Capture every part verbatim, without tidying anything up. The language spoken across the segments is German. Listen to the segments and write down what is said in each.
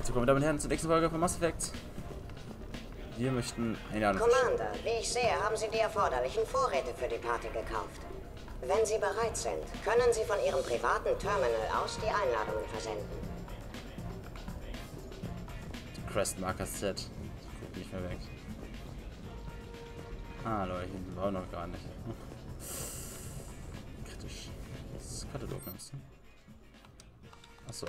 So, kommen wir damit her zur nächsten Folge von Mass Effect. Wir möchten eine Ahnung. Commander, wie ich sehe, haben Sie die erforderlichen Vorräte für die Party gekauft. Wenn Sie bereit sind, können Sie von Ihrem privaten Terminal aus die Einladungen versenden. Crest Marker Set. Guck nicht mehr weg. Ah, Leute, hinten war noch gar nicht. Kritisch. Das Katalog nimmst du? Achso.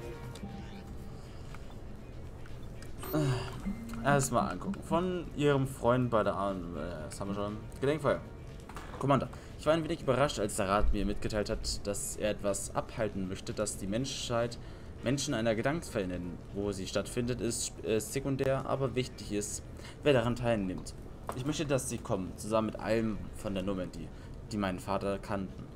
Erstmal angucken. Von ihrem Freund bei der Arm. Äh, das haben wir schon. Gedenkfeuer. Commander. Ich war ein wenig überrascht, als der Rat mir mitgeteilt hat, dass er etwas abhalten möchte, dass die Menschheit Menschen einer Gedankenfall nennen. Wo sie stattfindet, ist äh, sekundär, aber wichtig ist, wer daran teilnimmt. Ich möchte, dass sie kommen, zusammen mit allem von der Normandy, die meinen Vater kannten.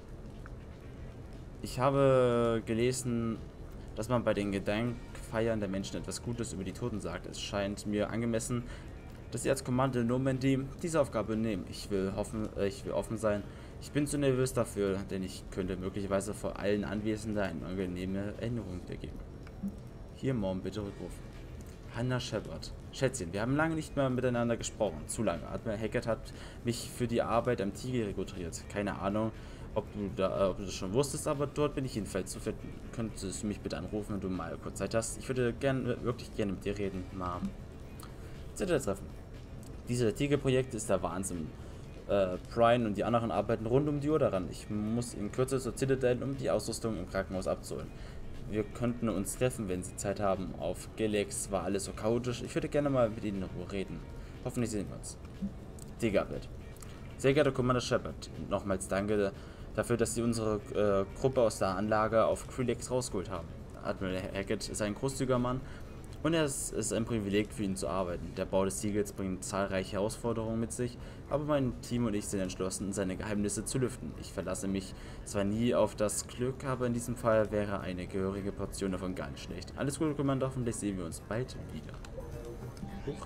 Ich habe gelesen, dass man bei den Gedenkfeiern der Menschen etwas Gutes über die Toten sagt. Es scheint mir angemessen, dass sie als Kommando Normandy diese Aufgabe nehmen. Ich will, hoffen, äh, ich will offen sein. Ich bin zu nervös dafür, denn ich könnte möglicherweise vor allen Anwesenden eine angenehme Erinnerung wiedergeben. Hier, Mom, bitte Rückruf. Hannah Shepard. Schätzchen, wir haben lange nicht mehr miteinander gesprochen. Zu lange. Admiral Hackett hat mich für die Arbeit am Tiger rekrutiert. Keine Ahnung, ob du, da, äh, ob du das schon wusstest, aber dort bin ich jedenfalls zu finden. Könntest du mich bitte anrufen, wenn du mal kurz Zeit hast? Ich würde gern, wirklich gerne mit dir reden, Mom. Citadel-Treffen. Dieses Tiger-Projekt ist der Wahnsinn. Äh, Brian und die anderen arbeiten rund um die Uhr daran. Ich muss in Kürze zur Citadel, um die Ausrüstung im Krankenhaus abzuholen. Wir könnten uns treffen, wenn Sie Zeit haben. Auf Galax war alles so chaotisch. Ich würde gerne mal mit Ihnen in Ruhe reden. Hoffentlich sehen wir uns. Tigerbild. Sehr geehrter Commander Shepard, nochmals danke dafür, dass Sie unsere äh, Gruppe aus der Anlage auf Krillex rausgeholt haben. Admiral Hackett ist ein großzügiger Mann und es ist ein Privileg für ihn zu arbeiten. Der Bau des Siegels bringt zahlreiche Herausforderungen mit sich, aber mein Team und ich sind entschlossen, seine Geheimnisse zu lüften. Ich verlasse mich zwar nie auf das Glück, aber in diesem Fall wäre eine gehörige Portion davon gar nicht schlecht. Alles Gute, Commander, hoffentlich sehen wir uns bald wieder. Huch.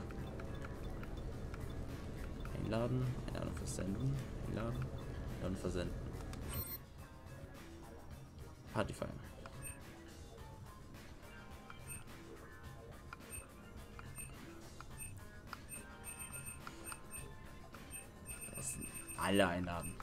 Einladen, Einladung versenden, einladen, dann versenden. Party feiern. Alle einladen.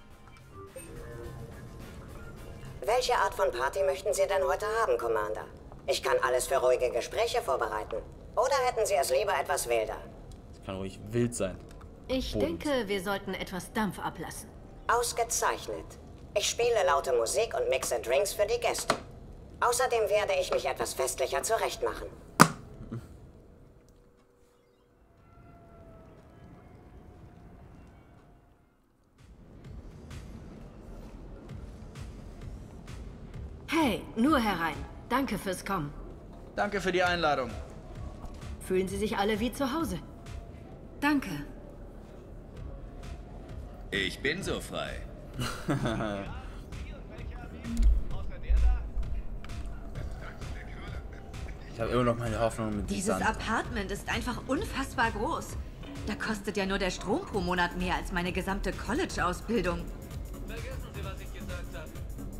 Welche Art von Party möchten Sie denn heute haben, Commander? Ich kann alles für ruhige Gespräche vorbereiten. Oder hätten Sie es lieber etwas wilder? Es kann ruhig wild sein. Ich Und. denke, wir sollten etwas Dampf ablassen. Ausgezeichnet. Ich spiele laute Musik und mixe Drinks für die Gäste. Außerdem werde ich mich etwas festlicher zurechtmachen. Hey, nur herein. Danke fürs Kommen. Danke für die Einladung. Fühlen Sie sich alle wie zu Hause? Danke. Ich bin so frei. Ich habe immer noch meine Hoffnung mit Dieses Sand. Apartment ist einfach unfassbar groß. Da kostet ja nur der Strom pro Monat mehr als meine gesamte College-Ausbildung. Vergessen Sie, was ich gesagt habe.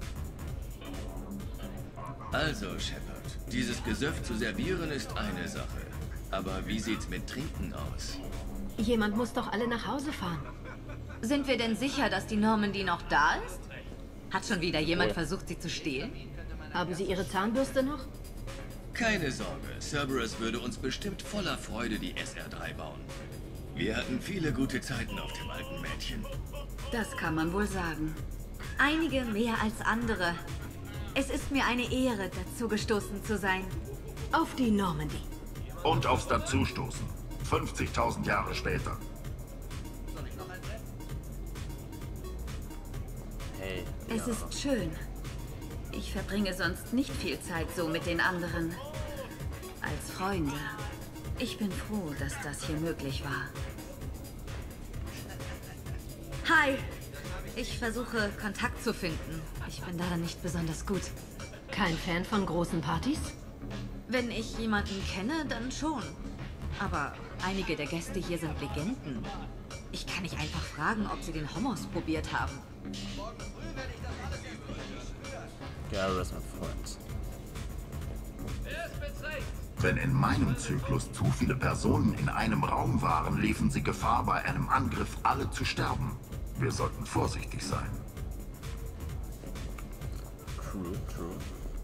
Also, Shepard, dieses Gesöff zu servieren ist eine Sache. Aber wie sieht's mit Trinken aus? Jemand muss doch alle nach Hause fahren. Sind wir denn sicher, dass die Normandy noch da ist? Hat schon wieder jemand Oh. versucht, sie zu stehlen? Haben Sie Ihre Zahnbürste noch? Keine Sorge, Cerberus würde uns bestimmt voller Freude die S R drei bauen. Wir hatten viele gute Zeiten auf dem alten Mädchen. Das kann man wohl sagen. Einige mehr als andere. Es ist mir eine Ehre, dazu gestoßen zu sein. Auf die Normandy. Und aufs Dazustoßen. fünfzigtausend Jahre später. Hey. Es ja. ist schön. Ich verbringe sonst nicht viel Zeit so mit den anderen. Als Freunde. Ich bin froh, dass das hier möglich war. Hi! Ich versuche, Kontakt zu finden. Ich bin darin nicht besonders gut. Kein Fan von großen Partys? Wenn ich jemanden kenne, dann schon. Aber einige der Gäste hier sind Legenden. Ich kann nicht einfach fragen, ob sie den Hummus probiert haben. Garrus, mein Freund. Er ist bezeugt. Wenn in meinem Zyklus zu viele Personen in einem Raum waren, liefen sie Gefahr, bei einem Angriff alle zu sterben. Wir sollten vorsichtig sein. True, true.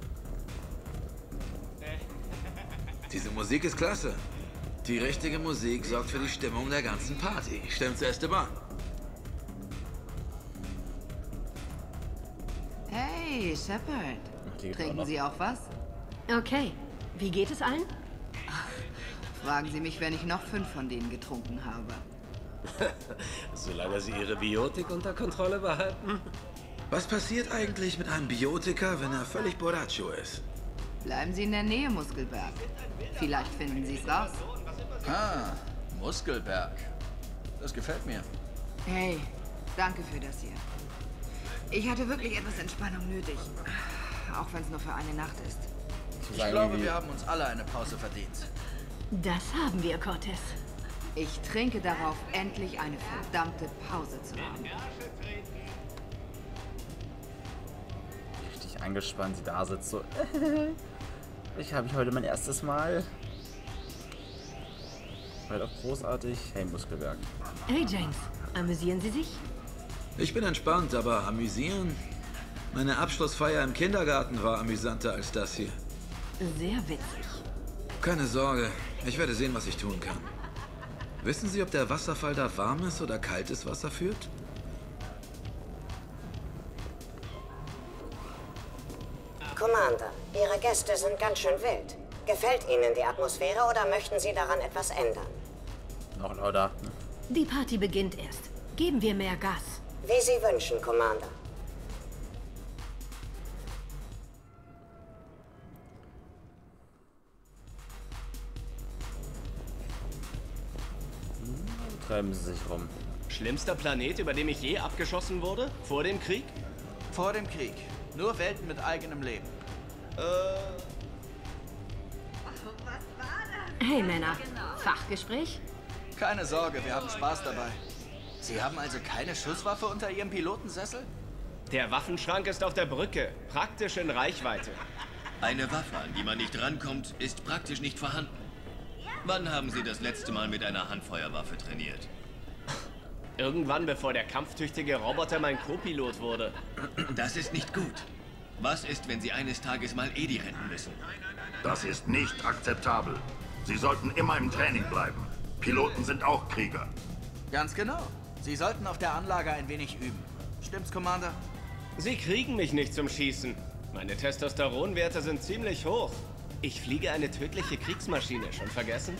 Diese Musik ist klasse. Die richtige Musik sorgt für die Stimmung der ganzen Party. Stimmt's, Esteban? Hey, Shepard. Trinken Sie auch was? Okay. Wie geht es allen? Fragen Sie mich, wenn ich noch fünf von denen getrunken habe. Solange Sie Ihre Biotik unter Kontrolle behalten. Was passiert eigentlich mit einem Biotiker, wenn er völlig borracho ist? Bleiben Sie in der Nähe, Muskelberg. Vielleicht finden Sie es raus. Ah, Muskelberg. Das gefällt mir. Hey, danke für das hier. Ich hatte wirklich etwas Entspannung nötig. Auch wenn es nur für eine Nacht ist. Ich glaube, wir haben uns alle eine Pause verdient. Das haben wir, Cortez. Ich trinke darauf, endlich eine verdammte Pause zu haben. Richtig angespannt, sie da sitzt so. Ich habe heute mein erstes Mal. War doch großartig. Hey, Muskelberg. Hey, James. Amüsieren Sie sich? Ich bin entspannt, aber amüsieren? Meine Abschlussfeier im Kindergarten war amüsanter als das hier. Sehr witzig. Keine Sorge, ich werde sehen, was ich tun kann. Wissen Sie, ob der Wasserfall da warmes oder kaltes Wasser führt? Commander, Ihre Gäste sind ganz schön wild. Gefällt Ihnen die Atmosphäre oder möchten Sie daran etwas ändern? Noch lauter. Die Party beginnt erst. Geben wir mehr Gas. Wie Sie wünschen, Commander. Treiben Sie sich rum. Schlimmster Planet, über dem ich je abgeschossen wurde? Vor dem Krieg? Vor dem Krieg. Nur Welten mit eigenem Leben. Hey, Männer. Fachgespräch? Keine Sorge, wir haben Spaß dabei. Sie haben also keine Schusswaffe unter Ihrem Pilotensessel? Der Waffenschrank ist auf der Brücke. Praktisch in Reichweite. Eine Waffe, an die man nicht rankommt, ist praktisch nicht vorhanden. Wann haben Sie das letzte Mal mit einer Handfeuerwaffe trainiert? Irgendwann, bevor der kampftüchtige Roboter mein Co-Pilot wurde. Das ist nicht gut. Was ist, wenn Sie eines Tages mal Edi retten müssen? Das ist nicht akzeptabel. Sie sollten immer im Training bleiben. Piloten sind auch Krieger. Ganz genau. Sie sollten auf der Anlage ein wenig üben. Stimmt's, Commander? Sie kriegen mich nicht zum Schießen. Meine Testosteronwerte sind ziemlich hoch. Ich fliege eine tödliche Kriegsmaschine. Schon vergessen?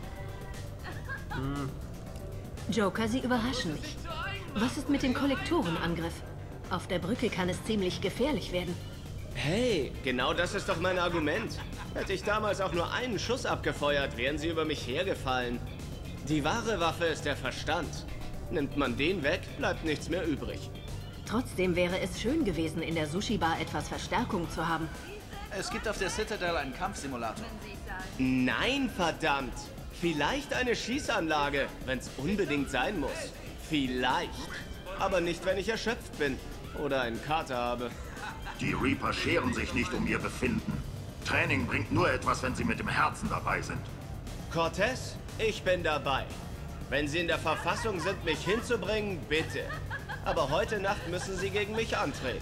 Hm. Joker, Sie überraschen mich. Was ist mit dem Kollektorenangriff? Auf der Brücke kann es ziemlich gefährlich werden. Hey, genau das ist doch mein Argument. Hätte ich damals auch nur einen Schuss abgefeuert, wären sie über mich hergefallen. Die wahre Waffe ist der Verstand. Nimmt man den weg, bleibt nichts mehr übrig. Trotzdem wäre es schön gewesen, in der Sushi-Bar etwas Verstärkung zu haben. Es gibt auf der Citadel einen Kampfsimulator. Nein, verdammt! Vielleicht eine Schießanlage, wenn es unbedingt sein muss. Vielleicht. Aber nicht, wenn ich erschöpft bin oder einen Kater habe. Die Reaper scheren sich nicht um ihr Befinden. Training bringt nur etwas, wenn sie mit dem Herzen dabei sind. Cortez, ich bin dabei. Wenn Sie in der Verfassung sind, mich hinzubringen, bitte. Aber heute Nacht müssen Sie gegen mich antreten.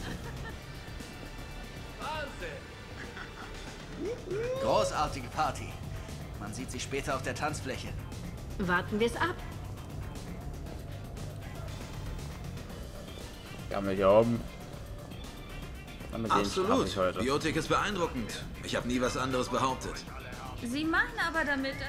Großartige Party. Man sieht sich später auf der Tanzfläche. Warten wir es ab. Gammel hier oben. Mit Absolut. Biotik ist beeindruckend. Ich habe nie was anderes behauptet. Sie meinen aber damit, dass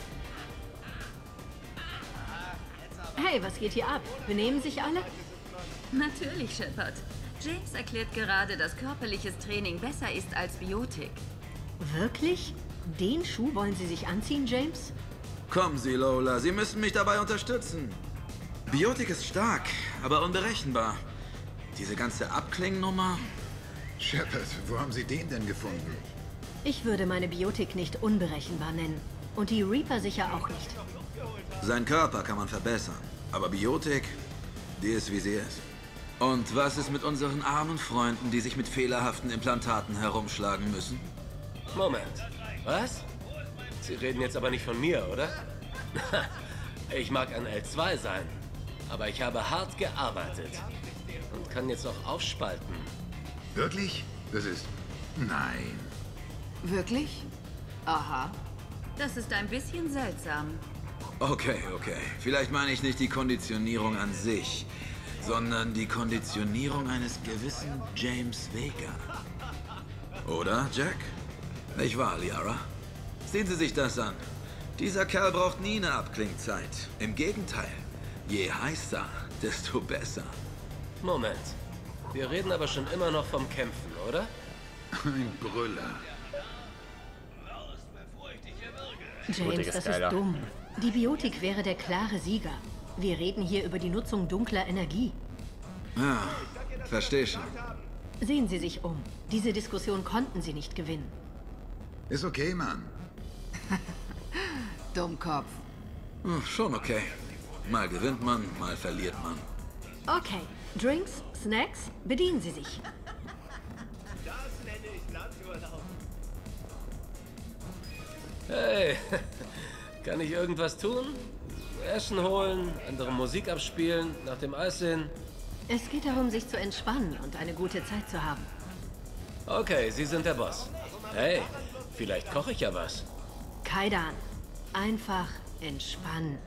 Sie... Hey, was geht hier ab? Benehmen sich alle? Natürlich, Shepard. James erklärt gerade, dass körperliches Training besser ist als Biotik. Wirklich? Den Schuh wollen Sie sich anziehen, James? Kommen Sie, Lola. Sie müssen mich dabei unterstützen. Biotik ist stark, aber unberechenbar. Diese ganze Abklingennummer... Shepard, wo haben Sie den denn gefunden? Ich würde meine Biotik nicht unberechenbar nennen. Und die Reaper sicher auch nicht. Sein Körper kann man verbessern. Aber Biotik, die ist wie sie ist. Und was ist mit unseren armen Freunden, die sich mit fehlerhaften Implantaten herumschlagen müssen? Moment. Was? Sie reden jetzt aber nicht von mir, oder? Ich mag ein L zwei sein, aber ich habe hart gearbeitet und kann jetzt auch aufspalten. Wirklich? Das ist... Nein. Wirklich? Aha. Das ist ein bisschen seltsam. Okay, okay. Vielleicht meine ich nicht die Konditionierung an sich, sondern die Konditionierung eines gewissen James Vega. Oder, Jack? Nicht wahr, Liara? Sehen Sie sich das an. Dieser Kerl braucht nie eine Abklingzeit. Im Gegenteil. Je heißer, desto besser. Moment. Wir reden aber schon immer noch vom Kämpfen, oder? Ein Brüller. James, das ist dumm. Die Biotik wäre der klare Sieger. Wir reden hier über die Nutzung dunkler Energie. Ja, verstehe schon. Sehen Sie sich um. Diese Diskussion konnten Sie nicht gewinnen. Ist okay, Mann. Dummkopf. Hm, schon okay. Mal gewinnt man, mal verliert man. Okay. Drinks, Snacks, bedienen Sie sich. Hey, kann ich irgendwas tun? Essen holen, andere Musik abspielen, nach dem Eis sehen? Es geht darum, sich zu entspannen und eine gute Zeit zu haben. Okay, Sie sind der Boss. Hey, vielleicht koche ich ja was. Kaidan, einfach entspannen.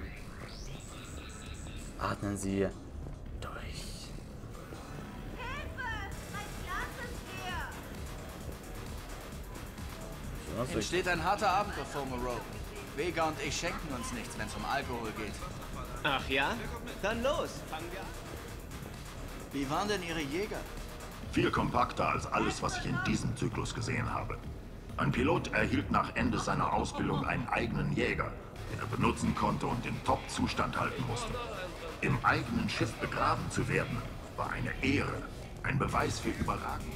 Atmen Sie durch. Entsteht ein harter Abend bevor Moreau. Vega und ich schenken uns nichts, wenn es um Alkohol geht. Ach ja? Dann los. Fangen wir an. Wie waren denn Ihre Jäger? Viel kompakter als alles, was ich in diesem Zyklus gesehen habe. Ein Pilot erhielt nach Ende seiner Ausbildung einen eigenen Jäger, den er benutzen konnte und in Top-Zustand halten musste. Im eigenen Schiff begraben zu werden, war eine Ehre, ein Beweis für Überragung.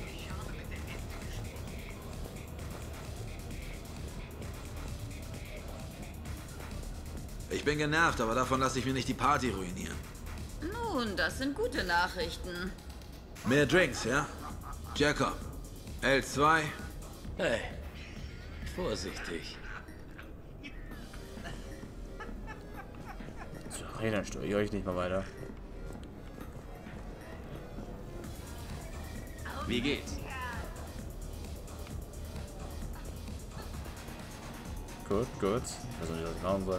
Ich bin genervt, aber davon lasse ich mir nicht die Party ruinieren. Nun, das sind gute Nachrichten. Mehr Drinks, ja? Jacob, L zwei. Hey, vorsichtig. Sorry, dann störe ich euch nicht mal weiter. Wie geht's? Gut, gut. Ich weiß nicht, was ich machen soll.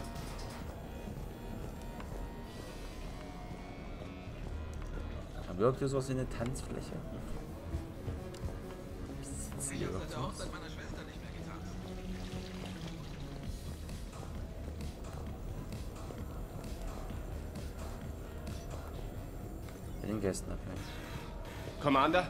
Aber wirkt sowas wie eine Tanzfläche. Sitzen die überhaupt aus? Bei den Gästen abhängen. Commander?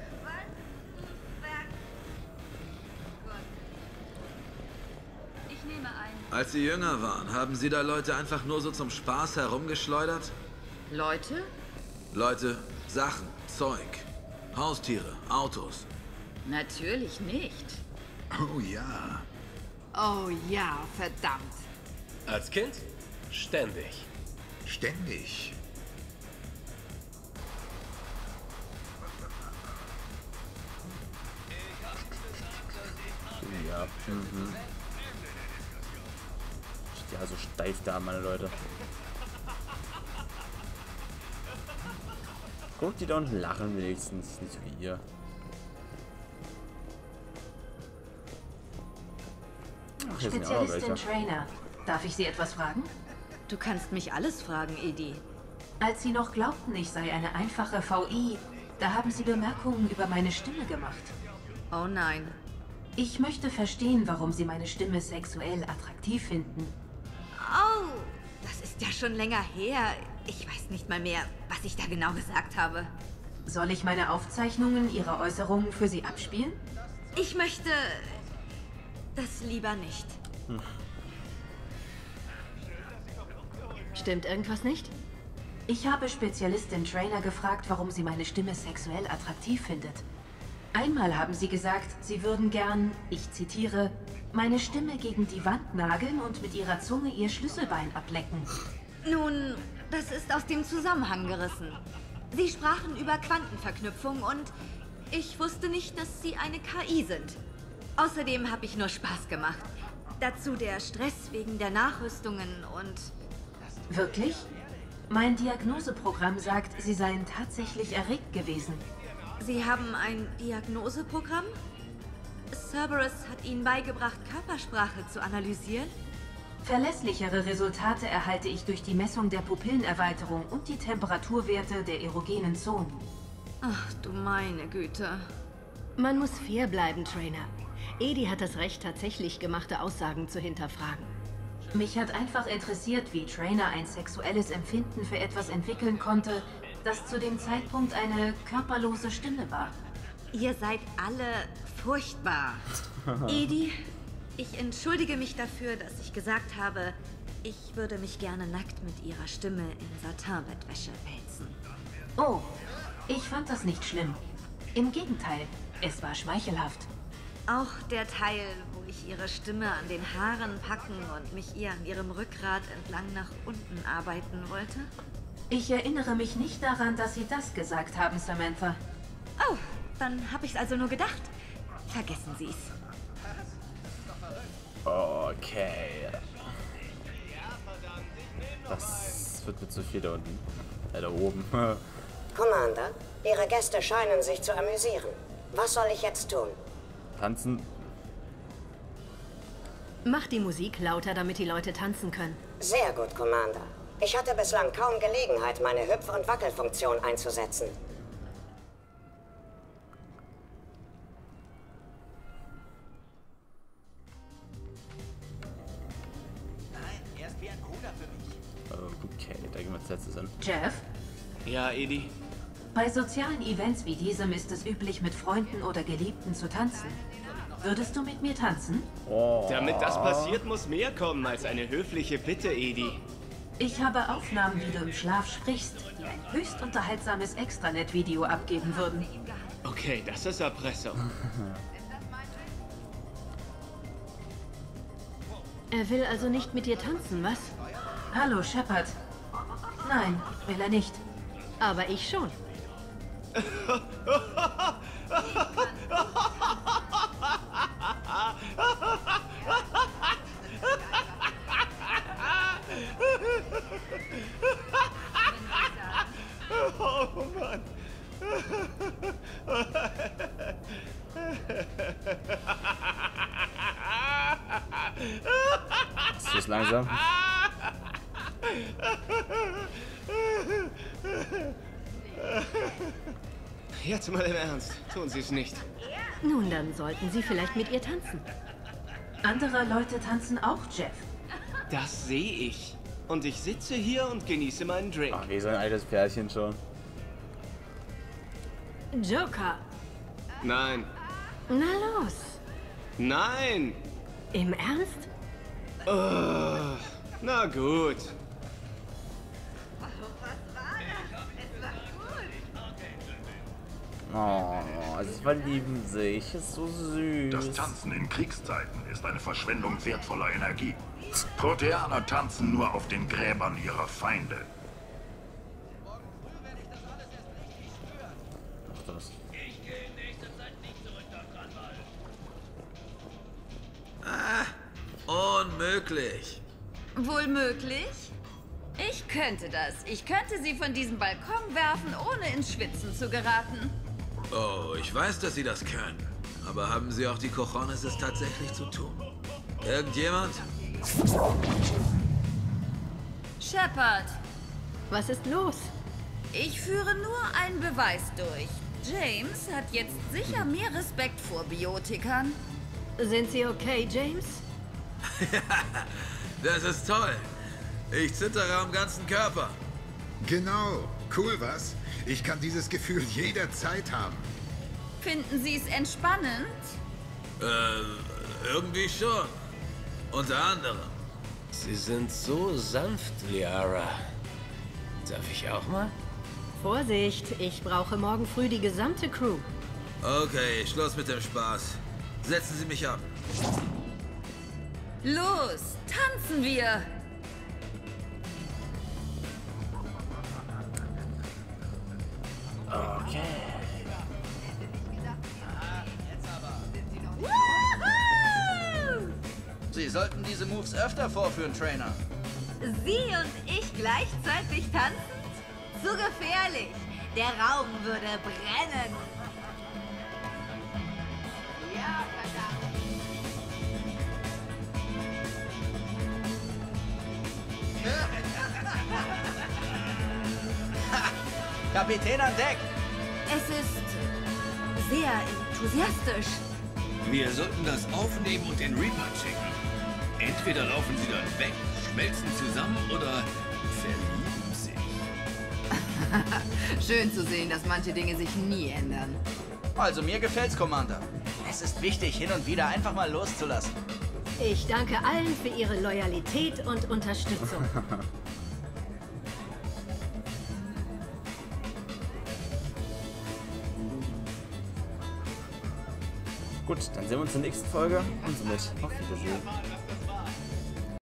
Ich nehme ein. Als Sie jünger waren, haben Sie da Leute einfach nur so zum Spaß herumgeschleudert? Leute? Leute, Sachen, Zeug, Haustiere, Autos. Natürlich nicht. Oh ja. Oh ja, verdammt. Als Kind? Ständig. Ständig. Ja, mhm. Steht ja so steif da, meine Leute. Guckt die da und lachen wenigstens, nicht wie ihr. Ach, hier sind ja auch Spezialistin welche. Trainer. Darf ich Sie etwas fragen? Du kannst mich alles fragen, Edie. Als Sie noch glaubten, ich sei eine einfache V I, da haben Sie Bemerkungen über meine Stimme gemacht. Oh nein. Ich möchte verstehen, warum Sie meine Stimme sexuell attraktiv finden. Oh, das ist ja schon länger her. Ich weiß nicht mal mehr, was ich da genau gesagt habe. Soll ich meine Aufzeichnungen Ihrer Äußerungen für Sie abspielen? Ich möchte das lieber nicht. Hm. Stimmt irgendwas nicht? Ich habe Spezialistin Trainer gefragt, warum sie meine Stimme sexuell attraktiv findet. Einmal haben sie gesagt, sie würden gern, ich zitiere, meine Stimme gegen die Wand nageln und mit ihrer Zunge ihr Schlüsselbein ablecken. Nun, das ist aus dem Zusammenhang gerissen. Sie sprachen über Quantenverknüpfung und ich wusste nicht, dass Sie eine K I sind. Außerdem habe ich nur Spaß gemacht. Dazu der Stress wegen der Nachrüstungen und... Wirklich? Mein Diagnoseprogramm sagt, Sie seien tatsächlich erregt gewesen. Sie haben ein Diagnoseprogramm? Cerberus hat Ihnen beigebracht, Körpersprache zu analysieren? Verlässlichere Resultate erhalte ich durch die Messung der Pupillenerweiterung und die Temperaturwerte der erogenen Zonen. Ach du meine Güte. Man muss fair bleiben, Trainer. Edi hat das Recht, tatsächlich gemachte Aussagen zu hinterfragen. Mich hat einfach interessiert, wie Trainer ein sexuelles Empfinden für etwas entwickeln konnte, das zu dem Zeitpunkt eine körperlose Stimme war. Ihr seid alle furchtbar. Edi, ich entschuldige mich dafür, dass ich gesagt habe, ich würde mich gerne nackt mit ihrer Stimme in Satinbettwäsche wälzen. Oh, ich fand das nicht schlimm. Im Gegenteil, es war schmeichelhaft. Auch der Teil, wo ich ihre Stimme an den Haaren packen und mich ihr an ihrem Rückgrat entlang nach unten arbeiten wollte? Ich erinnere mich nicht daran, dass Sie das gesagt haben, Samantha. Oh, dann habe ich es also nur gedacht. Vergessen Sie es. Okay. Das wird mir zu viel da unten. Äh, da oben. Commander, Ihre Gäste scheinen sich zu amüsieren. Was soll ich jetzt tun? Tanzen. Mach die Musik lauter, damit die Leute tanzen können. Sehr gut, Commander. Ich hatte bislang kaum Gelegenheit, meine Hüpf- und Wackelfunktion einzusetzen. Nein, er ist wie ein Bruder für mich. Okay, da gehen wir als letztes hin. Jeff? Ja, Edi? Bei sozialen Events wie diesem ist es üblich, mit Freunden oder Geliebten zu tanzen. Würdest du mit mir tanzen? Oh. Damit das passiert, muss mehr kommen als eine höfliche Bitte, Edi. Ich habe Aufnahmen, wie du im Schlaf sprichst, die ein höchst unterhaltsames Extranet-Video abgeben würden. Okay, das ist Erpressung. Er will also nicht mit dir tanzen, was? Hallo, Shepard. Nein, will er nicht. Aber ich schon. Oh Mann. Ist das langsam? Jetzt mal im Ernst. Tun Sie es nicht. Nun, dann sollten Sie vielleicht mit ihr tanzen. Andere Leute tanzen auch, Jeff. Das sehe ich. Und ich sitze hier und genieße meinen Drink. Ach, wie so ein altes Pärchen schon. Joker. Nein. Na los. Nein. Im Ernst? Oh, na gut. Oh, sie verlieben sich. Ist so süß. Das Tanzen in Kriegszeiten ist eine Verschwendung wertvoller Energie. Proteaner tanzen nur auf den Gräbern ihrer Feinde. Ach, das. Ah, unmöglich. Wohl möglich? Ich könnte das. Ich könnte sie von diesem Balkon werfen, ohne ins Schwitzen zu geraten. Oh, ich weiß, dass Sie das können. Aber haben Sie auch die Cojones, es tatsächlich zu tun? Irgendjemand? Shepard. Was ist los? Ich führe nur einen Beweis durch. James hat jetzt sicher mehr Respekt vor Biotikern. Sind Sie okay, James? Das ist toll. Ich zittere am ganzen Körper. Genau. Cool, was? Ich kann dieses Gefühl jederzeit haben. Finden Sie es entspannend? Äh, irgendwie schon. Unter anderem. Sie sind so sanft, Liara. Darf ich auch mal? Vorsicht, ich brauche morgen früh die gesamte Crew. Okay, Schluss mit dem Spaß. Setzen Sie mich ab. Los, tanzen wir! Okay. Woohoo! Sie sollten diese Moves öfter vorführen, Trainer. Sie und ich gleichzeitig tanzen? Zu gefährlich. Der Raum würde brennen. Ja, verdammt. Kapitän an Deck! Es ist sehr enthusiastisch. Wir sollten das aufnehmen und den Reaper checken. Entweder laufen sie dann weg, schmelzen zusammen oder verlieben sich. Schön zu sehen, dass manche Dinge sich nie ändern. Also mir gefällt's, Commander. Es ist wichtig, hin und wieder einfach mal loszulassen. Ich danke allen für ihre Loyalität und Unterstützung. Gut, dann sehen wir uns in der nächsten Folge und somit auf Wiedersehen.